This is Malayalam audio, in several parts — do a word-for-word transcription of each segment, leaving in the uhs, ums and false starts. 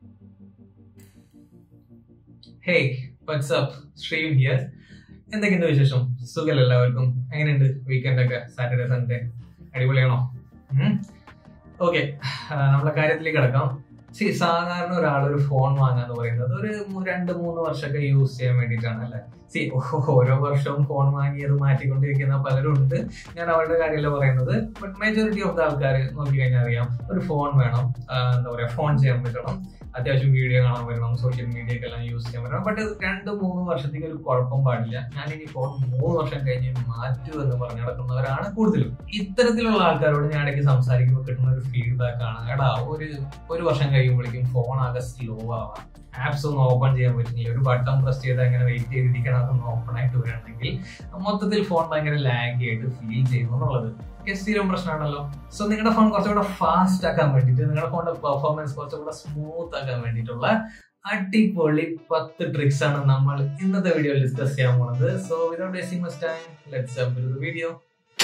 Hey, what's up? Stream here. എന്തൊക്കെയുണ്ട് വിശേഷം? സുഖല്ലേ എല്ലാവർക്കും? എങ്ങനെയുണ്ട് വീക്കെൻഡ് ഒക്കെ? Saturday Sunday അടിപൊളിയാണോ? ഓക്കെ, നമ്മളെ കാര്യത്തിലേക്ക് കിടക്കാം. സി സാധാരണ ഒരാൾ ഒരു ഫോൺ വാങ്ങാന്ന് പറയുന്നത് ഒരു രണ്ട് മൂന്ന് വർഷമൊക്കെ യൂസ് ചെയ്യാൻ വേണ്ടിയിട്ടാണ് അല്ലെ. സി ഓരോ വർഷവും ഫോൺ വാങ്ങി അത് മാറ്റിക്കൊണ്ടിരിക്കുന്ന പലരും ഉണ്ട്. ഞാൻ അവരുടെ കാര്യമല്ല പറയുന്നത്. ബട്ട് മെജോറിറ്റി ഓഫ് ദ ആൾക്കാർ നോക്കി കഴിഞ്ഞാൽ അറിയാം, ഒരു ഫോൺ വേണം, എന്താ പറയാ, ഫോൺ ചെയ്യാൻ പറ്റണം, അത്യാവശ്യം വീഡിയോ കാണാൻ പറ്റണം, സോഷ്യൽ മീഡിയ ഒക്കെ എല്ലാം യൂസ് ചെയ്യാൻ പറ്റണം. ബട്ട് രണ്ട് മൂന്ന് വർഷത്തേക്ക് ഒരു കുഴപ്പം പാടില്ല. ഞാൻ ഇനി ഫോൺ മൂന്ന് വർഷം കഴിഞ്ഞ് മാറ്റൂ എന്ന് പറഞ്ഞു നടക്കുന്നവരാണ് കൂടുതലും. ഇത്തരത്തിലുള്ള ആൾക്കാരോട് ഞാൻ ഇടയ്ക്ക് സംസാരിക്കുമ്പോൾ കിട്ടുന്ന ഒരു ഫീഡ്ബാക്ക് ആണ്, എടാ ഒരു ഒരു വർഷം കഴിയുമ്പോഴേക്കും ഫോൺ ആകെ സ്ലോ ആവാം, ആപ്സ് ഒന്നും ഓപ്പൺ ചെയ്യാൻ പറ്റുന്നില്ല, ഒരു ബട്ടൺ പ്രസ് ചെയ്ത് അങ്ങനെ വെയിറ്റ് ചെയ്തിരിക്കണം, അതൊന്ന് ഓപ്പൺ ആയിട്ട് വരണമെങ്കിൽ മൊത്തത്തിൽ ഫോൺ ഭയങ്കര ലാഗ് ആയിട്ട് ഫീൽ ചെയ്യുന്നു എന്നുള്ളത് സ്ഥിരം പ്രശ്നമാണല്ലോ. സോ നിങ്ങളുടെ ഫോൺ കുറച്ചുകൂടെ ഫാസ്റ്റ് ആക്കാൻ വേണ്ടിയിട്ട്, നിങ്ങളുടെ ഫോണിന്റെ പെർഫോമൻസ് കുറച്ചുകൂടെ സ്മൂത്ത് ആക്കാൻ വേണ്ടിയിട്ടുള്ള അടിപൊളി പത്ത് ട്രിക്സ് ആണ് നമ്മൾ ഇന്നത്തെ വീഡിയോയിൽ ഡിസ്കസ് ചെയ്യാൻ പോകുന്നത്. So without wasting much time, let's jump into the video.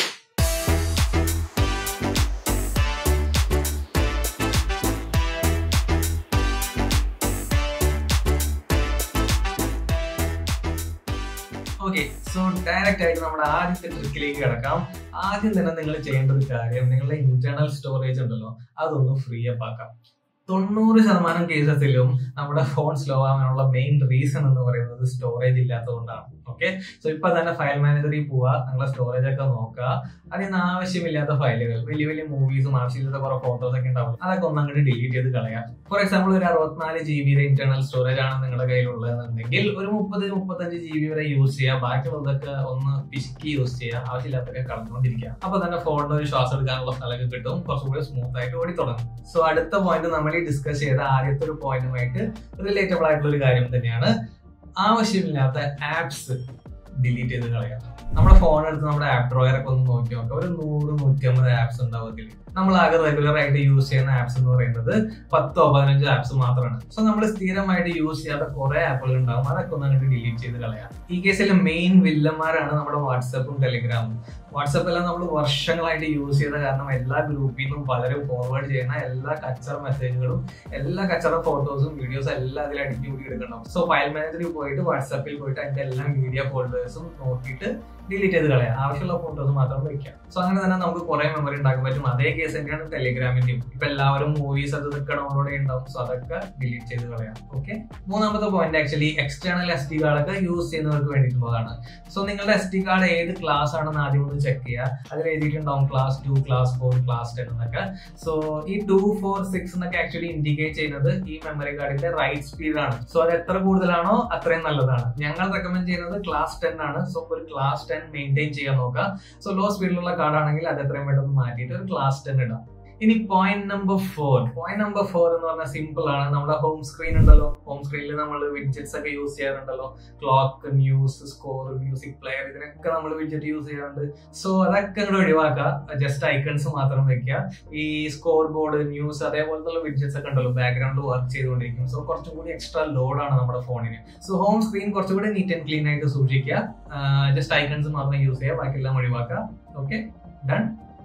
Okay, so direct ആയിട്ട് നമ്മുടെ ആദ്യത്തെ ട്രിക്കിലേക്ക് കിടക്കാം. ആദ്യം തന്നെ നിങ്ങൾ ചെയ്യേണ്ട ഒരു കാര്യം, നിങ്ങളുടെ ഇന്റേണൽ സ്റ്റോറേജ് ഉണ്ടല്ലോ, അതൊന്ന് ഫ്രീ അപ്പ് ആക്കാം. തൊണ്ണൂറ് ശതമാനം കേസസിലും നമ്മുടെ ഫോൺ സ്ലോ ആവാനുള്ള മെയിൻ റീസൺ എന്ന് പറയുന്നത് സ്റ്റോറേജ് ഇല്ലാത്തതുകൊണ്ടാണ്. ഓക്കെ, സോ ഇപ്പൊ തന്നെ ഫയൽ മാനേജറിൽ പോവുക, നിങ്ങളെ സ്റ്റോറേജ് ഒക്കെ നോക്കുക. അതിന് ആവശ്യമില്ലാത്ത ഫയലുകൾ, വലിയ വലിയ മൂവീസും ആവശ്യമില്ലാത്ത കുറെ ഫോട്ടോസ് ഒക്കെ ഉണ്ടാവും, അതൊക്കെ ഒന്ന് അങ്ങോട്ട് ഡിലീറ്റ് ചെയ്ത് കളയാം. ഫോർ എക്സാമ്പിൾ, ഒരു അറുപത്തിനാല് ജി ബിയുടെ ഇന്റേണൽ സ്റ്റോറേജ് ആണ് നിങ്ങളുടെ കയ്യിലുള്ളതെന്നുണ്ടെങ്കിൽ ഒരു മുപ്പത് മുപ്പത്തഞ്ച് ജി ബി വരെ യൂസ് ചെയ്യുക, ബാക്കിയുള്ളതൊക്കെ ഒന്ന് പിശുക്കി യൂസ് ചെയ്യുക, ആവശ്യമില്ലാത്തൊക്കെ കളഞ്ഞുകൊണ്ടിരിക്കുക. അപ്പൊ തന്നെ ഫോണിന് ഒരു ശ്വാസം എടുക്കാനുള്ള സ്ഥലമൊക്കെ കിട്ടും, കുറച്ചുകൂടി സ്മൂത്ത് ആയിട്ട് ഓടി തുടങ്ങും. സോ അടുത്ത പോയിന്റ് നമ്മൾ ഡിസ്കസ് ചെയ്ത ആദ്യത്തെ ഒരു പോയിന്റുമായിട്ട് റിലേറ്റബിൾ ആയിട്ടുള്ള ഒരു കാര്യം തന്നെയാണ്, ആവശ്യമില്ലാത്ത ആപ്സ് ഡിലീറ്റ് ചെയ്ത് കളയാം. നമ്മുടെ ഫോൺ എടുത്ത് നമ്മുടെ ആപ്പ് ഡ്രോയർ ഒക്കെ ഒന്ന് നോക്കി നോക്കാം, ഒരു നൂറ് നൂറ്റി അമ്പത് ആപ്സ് ഉണ്ടാവത്തിൽ. നമ്മൾ ആകെ റെഗുലർ ആയിട്ട് യൂസ് ചെയ്യുന്ന ആപ്സ് എന്ന് പറയുന്നത് പത്തോ പതിനഞ്ചോ ആപ്സ് മാത്രമാണ്. സോ നമ്മൾ സ്ഥിരമായിട്ട് യൂസ് ചെയ്യാത്ത കുറെ ആപ്പുകൾ ഉണ്ടാവും, അതൊക്കെ ഒന്ന് അങ്ങോട്ട് ഡിലീറ്റ് ചെയ്ത് കളയാം. ഈ കേസിൽ മെയിൻ വില്ലന്മാരാണ് നമ്മുടെ വാട്സപ്പും ടെലിഗ്രാമും. വാട്സപ്പ് എല്ലാം നമ്മൾ വർഷങ്ങളായിട്ട് യൂസ് ചെയ്ത കാരണം എല്ലാ ഗ്രൂപ്പിൽ നിന്നും പലരും ഫോർവേഡ് ചെയ്യുന്ന എല്ലാ കച്ചറ മെസ്സേജുകളും എല്ലാ കച്ചറ ഫോട്ടോസും വീഡിയോസും എല്ലാം അതിൽ അടിക്കി കൂടി എടുക്കണം. സോ ഫയൽ മാനേജറിൽ പോയിട്ട് വാട്സപ്പിൽ പോയിട്ട് അതിന്റെ എല്ലാ മീഡിയ ഫോൾഡേഴ്സും നോക്കിയിട്ട് ഡിലീറ്റ് ചെയ്ത് കളയാം, ആവശ്യമുള്ള ഫോട്ടോസ് മാത്രം വയ്ക്കാം. സോ അങ്ങനെ തന്നെ നമുക്ക് കുറെ മെമ്മറി ഉണ്ടാക്കാൻ പറ്റും. അതേ കേസ് തന്നെയാണ് ടെലിഗ്രാമിന്റെയും. ഇപ്പൊ എല്ലാവരും മൂവീസ് അത് ഡൗൺലോഡ് ഉണ്ടാവും, സോ അതൊക്കെ ഡിലീറ്റ് ചെയ്ത് കളയാം. ഓക്കെ, മൂന്നാമത്തെ point actually external S D കാർഡൊക്കെ യൂസ് ചെയ്യുന്നവർക്ക് വേണ്ടിയിട്ടുള്ളതാണ്. സോ നിങ്ങളുടെ എസ് ഡി കാർഡ് ഏത് ക്ലാസ് ആണെന്ന് ആദ്യം ഒന്ന് ചെക്ക് ചെയ്യുക. അതിൽ എഴുതിയിട്ടുണ്ടാവും class two, class four, class ten എന്നൊക്കെ. സോ ഈ ടു ഫോർ സിക്സ് എന്നൊക്കെ ആക്ച്വലി ഇൻഡിക്കേറ്റ് ചെയ്യുന്നത് ഈ മെമ്മറി കാർഡിന്റെ റൈറ്റ് സ്പീഡ് ആണ്. സോ അത് എത്ര കൂടുതലാണോ അത്രയും നല്ലതാണ്. ഞങ്ങൾ റെക്കമെൻഡ് ചെയ്യുന്നത് ക്ലാസ് ടെൻ ആണ്. സോ ഒരു ക്ലാസ് ടെൻ മെയിൻറ്റെയിൻ ചെയ്യാൻ നോക്കുക. സോ ലോ സ്പീഡിലുള്ള കാർഡാണെങ്കിൽ അത് എത്രയും പെട്ടെന്ന് മാറ്റിയിട്ട് ഒരു ക്ലാസ് ടെൻ ഇടാം. ഇനി point number four point number four എന്ന് പറഞ്ഞാൽ സിമ്പിൾ ആണ്. നമ്മുടെ ഹോം സ്ക്രീൻ ഉണ്ടല്ലോ, ഹോം സ്ക്രീനിൽ നമ്മൾ വിഡ്ജറ്റ്സ് ഒക്കെ യൂസ് ചെയ്യാറുണ്ടല്ലോ, clock, news, score, music player, ഇതിനൊക്കെ നമ്മൾ വിഡ്ജറ്റ് യൂസ് ചെയ്യാറുണ്ട്. സോ അതൊക്കെ അങ്ങോട്ട് ഒഴിവാക്കുക, ജസ്റ്റ് ഐക്കൺസ് മാത്രം വെക്കുക. ഈ സ്കോർ ബോർഡ്, ന്യൂസ്, അതേപോലത്തെ വിഡ്ജറ്റ്സ് ഒക്കെ ഉണ്ടല്ലോ ബാക്ക്ഗ്രൗണ്ടിൽ വർക്ക് ചെയ്തുകൊണ്ടിരിക്കും. സോ കുറച്ചും കൂടി എക്സ്ട്രാ ലോഡാണ് നമ്മുടെ ഫോണിന്. സോ ഹോം സ്ക്രീൻ കുറച്ചുകൂടി നീറ്റ് ആൻഡ് ക്ലീൻ ആയിട്ട് സൂക്ഷിക്കുക, ജസ്റ്റ് ഐക്കൺസ് മാത്രം യൂസ് ചെയ്യുക, ബാക്കിയെല്ലാം ഒഴിവാക്കുക. Okay, done.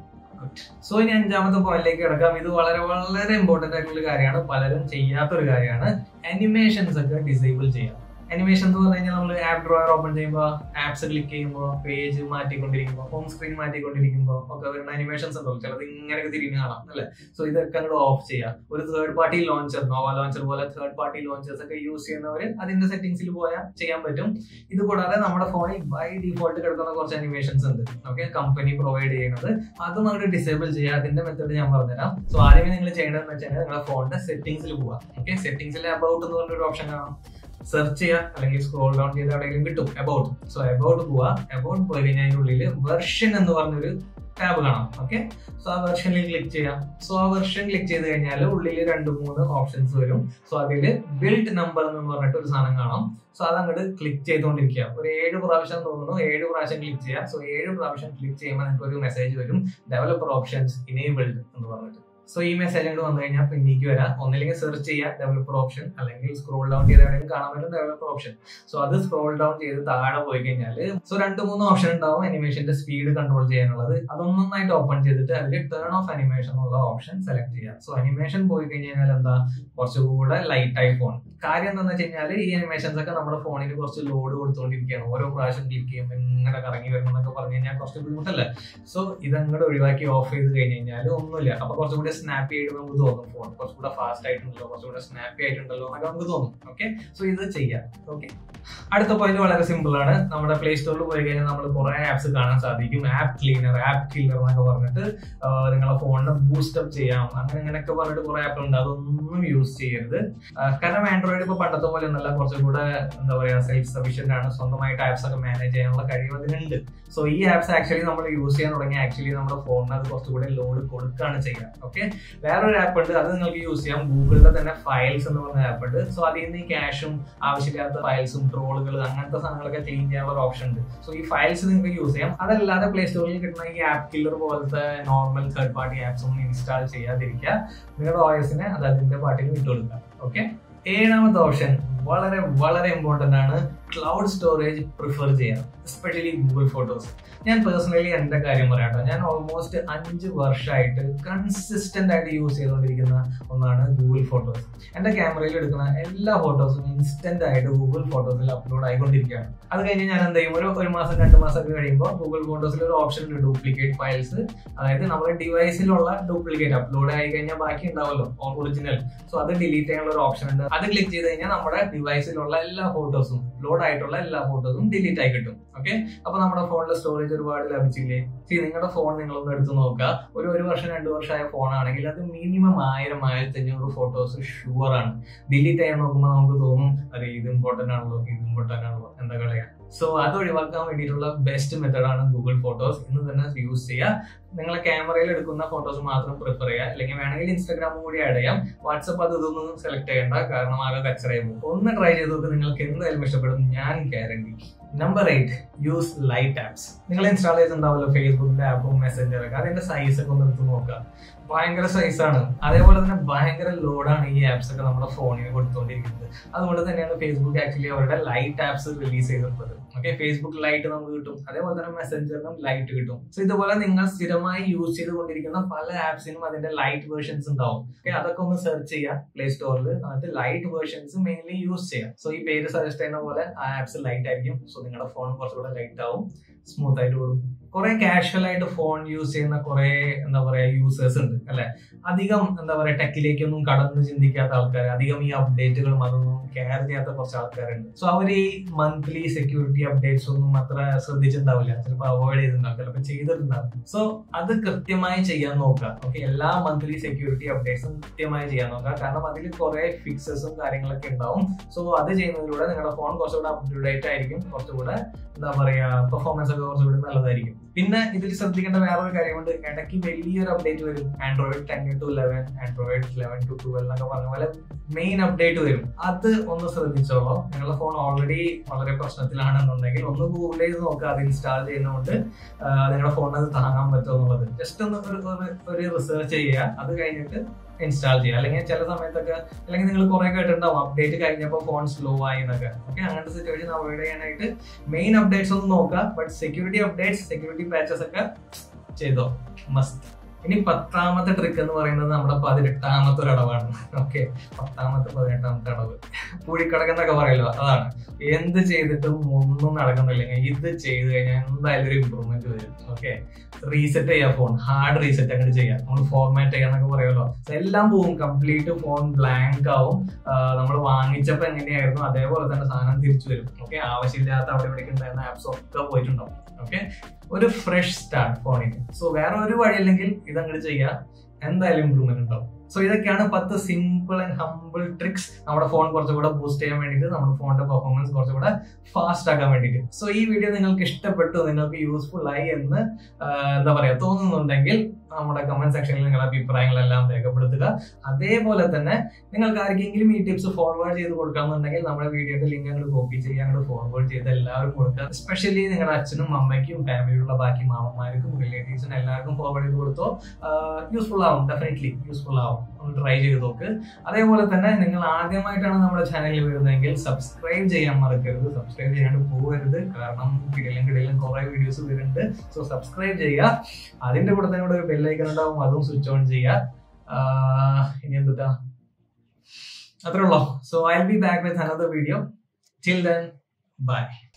സോ ഇനി അഞ്ചാമത്തെ പോയിന്റിലേക്ക് കിടക്കാം. ഇത് വളരെ വളരെ ഇമ്പോർട്ടന്റ് ആയിട്ടുള്ള കാര്യമാണ്, പലരും ചെയ്യാത്തൊരു കാര്യമാണ്. അനിമേഷൻസ് ഒക്കെ ഡിസേബിൾ ചെയ്യാം. അനിമേഷൻ എന്ന് പറഞ്ഞു കഴിഞ്ഞാൽ നമ്മൾ ആപ്പ് ഡ്രോയർ ഓപ്പൺ ചെയ്യുമ്പോൾ, ആപ്സ് ക്ലിക്ക് ചെയ്യുമ്പോൾ, പേജ് മാറ്റിക്കൊണ്ടിരിക്കുമ്പോൾ, ഹോം സ്ക്രീൻ മാറ്റിക്കൊണ്ടിരിക്കുമ്പോൾ ഒക്കെ വരുന്ന അനിമേഷൻസ് ഉണ്ടല്ലോ, ചിലത് ഇങ്ങനെയൊക്കെ തിരിഞ്ഞ് കാണാം അല്ലെ. സോ ഇതൊക്കെ അങ്ങോട്ട് ഓഫ് ചെയ്യാം. ഒരു third party launcher, Nova launcher പോലെ തേർഡ് പാർട്ടി ലോഞ്ചേഴ്സ് ഒക്കെ യൂസ് ചെയ്യുന്നവർ അതിന്റെ സെറ്റിംഗ്സിൽ പോയാൽ ചെയ്യാൻ പറ്റും. ഇത് കൂടാതെ നമ്മുടെ ഫോണിൽ ബൈ ഡിഫോൾട്ട് കിടക്കുന്ന കുറച്ച് അനിമേഷൻസ് ഉണ്ട്, ഓക്കെ, കമ്പനി പ്രൊവൈഡ് ചെയ്യുന്നത്. അതും അങ്ങോട്ട് ഡിസേബിൾ ചെയ്യുക. അതിന്റെ മെത്തേഡ് ഞാൻ പറഞ്ഞുതരാം. സോ ആദ്യമേ നിങ്ങൾ ചെയ്യേണ്ടതെന്ന് വെച്ചാൽ നിങ്ങളുടെ ഫോണിന്റെ സെറ്റിംഗ്സിൽ പോവുക. ഓക്കെ, സെറ്റിംഗ്സിൽ അബൌട്ട് എന്ന് പറഞ്ഞൊരു ഓപ്ഷൻ കാണാം, സെർച്ച് ചെയ്യുക, അല്ലെങ്കിൽ സ്ക്രോൾ ഡൗൺ ചെയ്ത് എവിടെയെങ്കിലും കിട്ടും അബൌട്ട്. സോ അബൌട്ട് പോവുക. അബൌട്ട് പോയി കഴിഞ്ഞാൽ അതിൻ്റെ ഉള്ളിൽ വെർഷൻ എന്ന് പറഞ്ഞൊരു ടാബ് കാണാം. ഓക്കെ, സോ ആ വെർഷനിൽ ക്ലിക്ക് ചെയ്യാം. സോ ആ വെർഷൻ ക്ലിക്ക് ചെയ്ത് കഴിഞ്ഞാൽ ഉള്ളിൽ രണ്ട് മൂന്ന് ഓപ്ഷൻസ് വരും. സോ അതിൽ ബിൽഡ് നമ്പർ എന്ന് പറഞ്ഞിട്ട് ഒരു സാധനം കാണാം. സോ അത് അങ്ങോട്ട് ക്ലിക്ക് ചെയ്തുകൊണ്ടിരിക്കുക. ഒരു ഏഴ് പ്രാവശ്യം തോന്നുന്നു, ഏഴ് പ്രാവശ്യം ക്ലിക്ക് ചെയ്യുക. സോ ഏഴ് പ്രാവശ്യം ക്ലിക്ക് ചെയ്യുമ്പോൾ നിങ്ങൾക്ക് ഒരു മെസ്സേജ് വരും, ഡെവലപ്പർ ഓപ്ഷൻസ് ഇനേബിൾഡ് എന്ന് പറഞ്ഞിട്ട്. സോ ഈ മെസ്സേജ് കൊണ്ട് വന്നു കഴിഞ്ഞാൽ പിന്നേക്ക് വരാം. ഒന്നില്ലെങ്കിൽ സെർച്ച് ചെയ്യാം ഡെവലപ്പർ ഓപ്ഷൻ, അല്ലെങ്കിൽ സ്ക്രോൾ ഡൗൺ ചെയ്ത് എവിടെയെങ്കിലും കാണാൻ പറ്റും ഡെവലപ്പർ ഓപ്ഷൻ. സോ അത് സ്ക്രോൾ ഡൗൺ ചെയ്ത് താഴെ പോയി കഴിഞ്ഞാൽ സോ രണ്ട് മൂന്ന് ഓപ്ഷൻ ഉണ്ടാവും അനിമേഷന്റെ സ്പീഡ് കൺട്രോൾ ചെയ്യാനുള്ളത്. അതൊന്നായിട്ട് ഓപ്പൺ ചെയ്തിട്ട് അതിൽ ടേൺ ഓഫ് അനിമേഷൻ ഉള്ള ഓപ്ഷൻ സെലക്ട് ചെയ്യാം. സോ അനിമേഷൻ പോയി കഴിഞ്ഞാൽ എന്താ കുറച്ചുകൂടെ ലൈറ്റ് ആയി ഫോൺ. കാര്യം എന്താണെന്ന് വെച്ച് കഴിഞ്ഞാൽ ഈ അനിമേഷൻസ് ഒക്കെ നമ്മുടെ ഫോണിൽ കുറച്ച് ലോഡ് കൊടുത്തുകൊണ്ടിരിക്കുകയാണ്. ഓരോ പ്രാവശ്യം ക്ലിക്ക് ചെയ്യുമ്പോൾ ഇങ്ങനെ കറങ്ങി വരണം എന്നൊക്കെ പറഞ്ഞു കഴിഞ്ഞാൽ കുറച്ച് ബുദ്ധിമുട്ടല്ലേ. സോ ഇതങ്ങോട്ട് ഒഴിവാക്കി ഓഫ് ചെയ്ത് കഴിഞ്ഞ് കഴിഞ്ഞാൽ ഒന്നുമില്ല. അപ്പൊ കുറച്ചുകൂടി സ്നാപ്പി ആയിട്ട് നമുക്ക് തോന്നും, ഫോൺ കുറച്ചുകൂടെ ഫാസ്റ്റ് ആയിട്ടുണ്ടല്ലോ, കുറച്ചുകൂടെ സ്നാപ്പി ആയിട്ടുണ്ടല്ലോ എന്നൊക്കെ നമുക്ക് തോന്നും. ഓക്കെ, സോ ഇത് ചെയ്യാം. ഓക്കെ, അടുത്ത പോയിന്റ് വളരെ സിമ്പിൾ ആണ്. നമ്മുടെ പ്ലേ സ്റ്റോറിൽ പോയി കഴിഞ്ഞാൽ നമ്മൾ കുറെ ആപ്സ് കാണാൻ സാധിക്കും. ആപ്പ് ക്ലീനർ, ആപ്പ് കില്ലർ എന്നൊക്കെ പറഞ്ഞിട്ട് നിങ്ങളെ ഫോണിനെ ബൂസ്റ്റപ്പ് ചെയ്യാം, അങ്ങനെ അങ്ങനെയൊക്കെ പറഞ്ഞിട്ട് കുറെ ആപ്പ് ഉണ്ട്. അതൊന്നും യൂസ് ചെയ്യരുത്. കാരണം ആൻഡ്രോയിഡ് ഇപ്പൊ പണ്ടത്തെ പോലെ ഒന്നല്ല, കുറച്ചുകൂടെ എന്താ പറയാ സെൽഫ് സഫീഷ്യന്റ് ആണ്. സ്വന്തമായിട്ട് ആപ്സ് ഒക്കെ മാനേജ് ചെയ്യാനുള്ള കഴിവ് അതിനുണ്ട്. സോ ഈ ആപ്സ് ആക്ച്വലി നമ്മൾ യൂസ് ചെയ്യാൻ തുടങ്ങി ആക്ച്വലി നമ്മുടെ ഫോണിന് അത് കുറച്ചുകൂടെ ലോഡ് കൊടുക്കുകയാണ് ചെയ്യുക. ഓക്കെ, വേറൊരു ആപ്പ് ഉണ്ട്, അത് നിങ്ങൾക്ക് യൂസ് ചെയ്യാം. ഗൂഗിളിന്റെ തന്നെ ഫയൽസ് എന്ന് പറഞ്ഞ ആപ്പ് ഉണ്ട്. സോ അതിൽ നിന്ന് ഈ ക്യാഷും ആവശ്യമില്ലാത്ത ഫയൽസും ട്രോളുകൾ അങ്ങനത്തെ സാധനങ്ങളൊക്കെ ക്ലീൻ ചെയ്യാനുള്ള ഓപ്ഷൻ ഉണ്ട്. സോ ഈ ഫയൽസ് നിങ്ങൾക്ക് യൂസ് ചെയ്യാം. അതല്ലാതെ പ്ലേ സ്റ്റോറിൽ കിട്ടുന്ന ഈ ആപ്പ് കില്ലർ പോലത്തെ നോർമൽ തേർഡ് പാർട്ടി ആപ്സ് ഒന്നും ഇൻസ്റ്റാൾ ചെയ്യാതിരിക്കുക. നിങ്ങളുടെ ഒ എസിനെ അത് അതിന്റെ പാർട്ടിയിൽ വിട്ടുകൊടുക്കുക. ഓക്കെ, ഏഴാമത്തെ ഓപ്ഷൻ വളരെ വളരെ ഇമ്പോർട്ടന്റ് ആണ്. ക്ലൗഡ് സ്റ്റോറേജ് പ്രിഫർ ചെയ്യാം, എസ്പെഷ്യലി ഗൂഗിൾ ഫോട്ടോസ്. ഞാൻ പേഴ്സണലി എന്റെ കാര്യം പറയാട്ടോ, ഞാൻ ഓൾമോസ്റ്റ് അഞ്ച് വർഷമായിട്ട് കൺസിസ്റ്റന്റ് ആയിട്ട് യൂസ് ചെയ്തുകൊണ്ടിരിക്കുന്ന ഒന്നാണ് ഗൂഗിൾ ഫോട്ടോസ്. എന്റെ ക്യാമറയിൽ എടുക്കുന്ന എല്ലാ ഫോട്ടോസും ഇൻസ്റ്റന്റ് ആയിട്ട് ഗൂഗിൾ ഫോട്ടോസിൽ അപ്ലോഡ് ആയിക്കൊണ്ടിരിക്കുകയാണ്. അത് കഴിഞ്ഞ് ഞാൻ എന്ത് ചെയ്യും, ഒരു ഒരു മാസം രണ്ട് മാസം ഒക്കെ കഴിയുമ്പോൾ ഗൂഗിൾ ഫോട്ടോസിൽ ഒരു ഓപ്ഷൻ ഉണ്ട്, ഡ്യൂപ്ലിക്കേറ്റ് ഫയൽസ്. അതായത് നമ്മുടെ ഡിവൈസിലുള്ള ഡ്യൂപ്ലിക്കേറ്റ് അപ്ലോഡ് ആയി കഴിഞ്ഞാൽ ബാക്കി ഉണ്ടാവല്ലോ ഒറിജിനൽ. സോ അത് ഡിലീറ്റ് ചെയ്യാനുള്ള ഒരു ഓപ്ഷൻ ഉണ്ട്. അത് ക്ലിക്ക് ചെയ്ത് കഴിഞ്ഞാൽ നമ്മുടെ ഡിവൈസിലുള്ള എല്ലാ ഫോട്ടോസും ലോഡ് ആയിട്ടുള്ള എല്ലാ ഫോട്ടോസും ഡിലീറ്റ് ആയി കിട്ടും. ഓക്കെ, അപ്പൊ നമ്മുടെ ഫോണിലെ സ്റ്റോറേജ് ഒരുപാട് ലഭിച്ചില്ലേ. സി നിങ്ങളുടെ ഫോൺ നിങ്ങളൊന്ന് എടുത്ത് നോക്കുക. ഒരു ഒരു വർഷം രണ്ട് വർഷമായ ഫോണാണെങ്കിൽ അത് മിനിമം ആയിരം ആയിരത്തി അഞ്ഞൂറ് ഫോട്ടോസ് ഷുവർ ആണ്. ഡിലീറ്റ് ചെയ്യാൻ നോക്കുമ്പോൾ നമുക്ക് തോന്നും അതെ ഇത് ഇമ്പോർട്ടന്റ് ആണല്ലോ, ഇത് ഇമ്പോർട്ടന്റ് ആണല്ലോ, എന്താ കളയാ. സോ അത് ഒഴിവാക്കാൻ വേണ്ടിയിട്ടുള്ള ബെസ്റ്റ് മെത്തേഡാണ് ഗൂഗിൾ ഫോട്ടോസ്. ഇന്ന് തന്നെ യൂസ് ചെയ്യുക. നിങ്ങളെ ക്യാമറയിൽ എടുക്കുന്ന ഫോട്ടോസ് മാത്രം പ്രിഫർ ചെയ്യുക, അല്ലെങ്കിൽ വേണമെങ്കിൽ ഇൻസ്റ്റാഗ്രാമും കൂടി ആഡ് ചെയ്യാം. വാട്സപ്പ് അത് ഇതൊന്നും സെലക്ട് ചെയ്യേണ്ട, കാരണം ആകെ കച്ചറയും. ഒന്ന് ട്രൈ ചെയ്ത് നോക്ക്, നിങ്ങൾക്ക് എന്തായാലും ഇഷ്ടപ്പെടും, ഞാൻ guarantee. Number eight, use lite apps. നിങ്ങൾ ഇൻസ്റ്റാൾ ചെയ്തിട്ടുണ്ടാവല്ലോ ഫേസ്ബുക്കിന്റെ ആപ്പും മെസ്സഞ്ചറൊക്കെ, അതിന്റെ സൈസ് ഒക്കെ ഒന്ന് എടുത്ത് നോക്കുക. ഭയങ്കര സൈസാണ്. അതേപോലെ തന്നെ ഭയങ്കര ലോഡാണ് ഈ ആപ്സ് ഒക്കെ നമ്മുടെ ഫോണിന് കൊടുത്തുകൊണ്ടിരിക്കുന്നത്. അതുകൊണ്ട് തന്നെയാണ് ഫേസ്ബുക്ക് ആക്ച്വലി അവരുടെ ലൈറ്റ് ആപ്സ് റിലീസ് ചെയ്തിട്ടുള്ളത്. ഓക്കെ, ഫേസ്ബുക്ക് ലൈറ്റ് നമുക്ക് കിട്ടും, അതേപോലെ തന്നെ മെസ്സഞ്ചറിനും ലൈറ്റ് കിട്ടും. സോ ഇതുപോലെ നിങ്ങൾ സ്ഥിരമായി യൂസ് ചെയ്തുകൊണ്ടിരിക്കുന്ന പല ആപ്സിനും അതിന്റെ ലൈറ്റ് വേർഷൻസ് ഉണ്ടാവും. ഓക്കെ, അതൊക്കെ ഒന്ന് സെർച്ച് ചെയ്യാം പ്ലേ സ്റ്റോറിൽ, എന്നിട്ട് ലൈറ്റ് വേർഷൻസ് മെയിൻലി യൂസ് ചെയ്യാം. സോ ഈ പേര് സജസ്റ്റ് ചെയ്യുന്ന പോലെ ആ ആപ്സ് ലൈറ്റ് ആയിരിക്കും. സോ നിങ്ങളുടെ ഫോൺ കുറച്ചുകൂടെ ലൈറ്റ് ആവും, സ്മൂത്ത് ആയിട്ട് കൊടുക്കും. കുറെ കാഷ്വൽ ആയിട്ട് ഫോൺ യൂസ് ചെയ്യുന്ന കുറെ എന്താ പറയാ യൂസേഴ്സ് ഉണ്ട് അല്ലെ. അധികം എന്താ പറയാ ടെക്കിലേക്കൊന്നും കടന്ന് ചിന്തിക്കാത്ത ആൾക്കാർ, അധികം ഈ അപ്ഡേറ്റുകളും അതൊന്നും കെയർ ചെയ്യാത്ത കുറച്ച് ആൾക്കാരുണ്ട്. സോ അവർ ഈ മന്ത്ലി സെക്യൂരിറ്റി അപ്ഡേറ്റ്സ് ഒന്നും അത്ര ശ്രദ്ധിച്ചിട്ടുണ്ടാവില്ല, ചിലപ്പോൾ അവോയ്ഡ് ചെയ്തിട്ടുണ്ടാവും, ചിലപ്പോൾ ചെയ്തിട്ടുണ്ടാവും. സോ അത് കൃത്യമായി ചെയ്യാൻ നോക്കുക. ഓക്കെ, എല്ലാ മന്ത്ലി സെക്യൂരിറ്റി അപ്ഡേറ്റ്സും കൃത്യമായി ചെയ്യാൻ നോക്കുക, കാരണം അതിൽ കുറെ ഫിക്സസും കാര്യങ്ങളൊക്കെ ഉണ്ടാവും. സോ അത് ചെയ്യുന്നതിലൂടെ നിങ്ങളുടെ ഫോൺ കുറച്ചുകൂടെ അപ്ഡേറ്റ് ആയിരിക്കും, കുറച്ചുകൂടെ എന്താ പറയാ പെർഫോമൻസ് ഒക്കെ കുറച്ചുകൂടി നല്ലതായിരിക്കും. പിന്നെ ഇതിൽ ശ്രദ്ധിക്കേണ്ട വേറൊരു കാര്യമുണ്ട്, ഇടയ്ക്ക് വലിയൊരു അപ്ഡേറ്റ് വരും. Android ten to eleven, Android eleven to twelve എന്നൊക്കെ പറഞ്ഞ പോലെ മെയിൻ അപ്ഡേറ്റ് വരും. അത് ഒന്ന് ശ്രദ്ധിച്ചോളൂ. നിങ്ങളുടെ ഫോൺ ഓൾറെഡി വളരെ പ്രശ്നത്തിലാണെന്നുണ്ടെങ്കിൽ ഒന്ന് ഗൂഗിൾ ചെയ്ത് നോക്കുക, അത് ഇൻസ്റ്റാൾ ചെയ്യുന്നതുകൊണ്ട് നിങ്ങളുടെ ഫോണിന് അത് താങ്ങാൻ പറ്റുമോ എന്നുള്ളത് ജസ്റ്റ് ഒന്ന് ഒരു റിസർച്ച് ചെയ്യുക. അത് കഴിഞ്ഞിട്ട് ഇൻസ്റ്റാൾ ചെയ്യുക. അല്ലെങ്കിൽ ചില സമയത്തൊക്കെ, അല്ലെങ്കിൽ നിങ്ങൾ കുറെ കേട്ടിട്ടുണ്ടാവും അപ്ഡേറ്റ് കഴിഞ്ഞപ്പോൾ ഫോൺ സ്ലോ ആയി എന്നൊക്കെ. ഓക്കെ, അങ്ങനത്തെ സിറ്റുവേഷൻ അവോയ്ഡ് ചെയ്യാനായിട്ട് മെയിൻ അപ്ഡേറ്റ്സ് ഒന്ന് നോക്കുക. But security updates, security patches ഒക്കെ ചെയ്തോ, മസ്റ്റ്. ഇനി പത്താമത്തെ ട്രിക്ക് എന്ന് പറയുന്നത് നമ്മുടെ പതിനെട്ടാമത്തെ ഒരു അടവാണ്. ഓക്കെ, പത്താമത്തെ പതിനെട്ടാമത്തെ അടവ് പൂഴിക്കടക്കെന്നൊക്കെ പറയല്ലോ, അതാണ്. എന്ത് ചെയ്തിട്ടും ഒന്നും നടക്കുന്നില്ലെങ്കിൽ ഇത് ചെയ്ത് കഴിഞ്ഞാൽ എന്തായാലും ഒരു ഇമ്പ്രൂവ്മെന്റ് വരും. ഓക്കെ, റീസെറ്റ് ചെയ്യാം ഫോൺ, ഹാർഡ് റീസെറ്റ് അങ്ങോട്ട് ചെയ്യാം. നമ്മൾ ഫോർമാറ്റ് ചെയ്യാന്നൊക്കെ പറയുമല്ലോ, എല്ലാം പോവും, കംപ്ലീറ്റ് ഫോൺ ബ്ലാങ്ക് ആവും. നമ്മൾ വാങ്ങിച്ചപ്പോൾ എങ്ങനെയായിരുന്നു അതേപോലെ തന്നെ സാധനം തിരിച്ചു വരും. ഓക്കെ, ആവശ്യമില്ലാത്ത അവിടെ ഇവിടേക്ക് ഉണ്ടായിരുന്ന ആപ്സ് ഒക്കെ പോയിട്ടുണ്ടാവും. ഓക്കെ, ഒരു ഫ്രഷ് സ്റ്റാർട്ട് ഫോണിന്. സോ വേറെ ഒരു വഴിയില്ലെങ്കിൽ ഇതങ്ങോട്ട് ചെയ്യാം, എന്തായാലും ഇമ്പ്രൂവ്മെന്റ് ഉണ്ടാവും. സോ ഇതൊക്കെയാണ് പത്ത് സിമ്പിൾ ആൻഡ് ഹംബിൾ ട്രിക്സ് നമ്മുടെ ഫോൺ കുറച്ചുകൂടെ ബൂസ്റ്റ് ചെയ്യാൻ വേണ്ടിയിട്ട്, നമ്മുടെ ഫോണിന്റെ പെർഫോമൻസ് കുറച്ചുകൂടെ ഫാസ്റ്റ് ആക്കാൻ വേണ്ടിയിട്ട്. സോ ഈ വീഡിയോ നിങ്ങൾക്ക് ഇഷ്ടപ്പെട്ടു, നിങ്ങൾക്ക് യൂസ്ഫുൾ ആയി എന്ന് എന്താ പറയാ തോന്നുന്നുണ്ടെങ്കിൽ നമ്മുടെ കമന്റ് സെക്ഷനിൽ നിങ്ങളുടെ അഭിപ്രായങ്ങളെല്ലാം രേഖപ്പെടുത്തുക. അതേപോലെ തന്നെ നിങ്ങൾക്ക് ആർക്കെങ്കിലും ഈ ടിപ്സ് ഫോർവേഡ് ചെയ്ത് കൊടുക്കണമെന്നുണ്ടെങ്കിൽ നമ്മുടെ വീഡിയോയുടെ ലിങ്ക് അങ്ങോട്ട് കോപ്പി ചെയ്യുക, അങ്ങോട്ട് ഫോർവേഡ് ചെയ്ത് എല്ലാവരും കൊടുക്കുക. എസ്പെഷ്യലി നിങ്ങളുടെ അച്ഛനും അമ്മയ്ക്കും ഫാമിലിയിലുള്ള ബാക്കി മാമന്മാർക്കും റിലേറ്റീവ്സിനും എല്ലാവർക്കും ഫോർവേഡ് ചെയ്ത് കൊടുത്തോ. യൂസ്ഫുൾ ആവും, ഡെഫിനറ്റ്ലി യൂസ്ഫുൾ ആവും. ഒന്ന് ട്രൈ ചെയ്ത് നോക്ക്. അതേപോലെ തന്നെ നിങ്ങൾ ആദ്യമായിട്ടാണ് നമ്മുടെ ചാനലിൽ വരുന്നതെങ്കിൽ സബ്സ്ക്രൈബ് ചെയ്യാൻ മറക്കരുത്. സബ്സ്ക്രൈബ് ചെയ്യാണ്ട് പോകരുത്, കാരണം കിടലും കിടലും കുറെ വീഡിയോസ് വരുന്നുണ്ട്. സോ സബ്സ്ക്രൈബ് ചെയ്യുക. അതിന്റെ കൂടെ തന്നെ ഇവിടെ ഒരു ബെല്ലൈക്കൺ ഉണ്ടാവും, അതും സ്വിച്ച് ഓൺ ചെയ്യുക. ഇനി എന്തുട്ടാ, അത്രേ ഉള്ളൂ. So I will be back with another video. Till then by.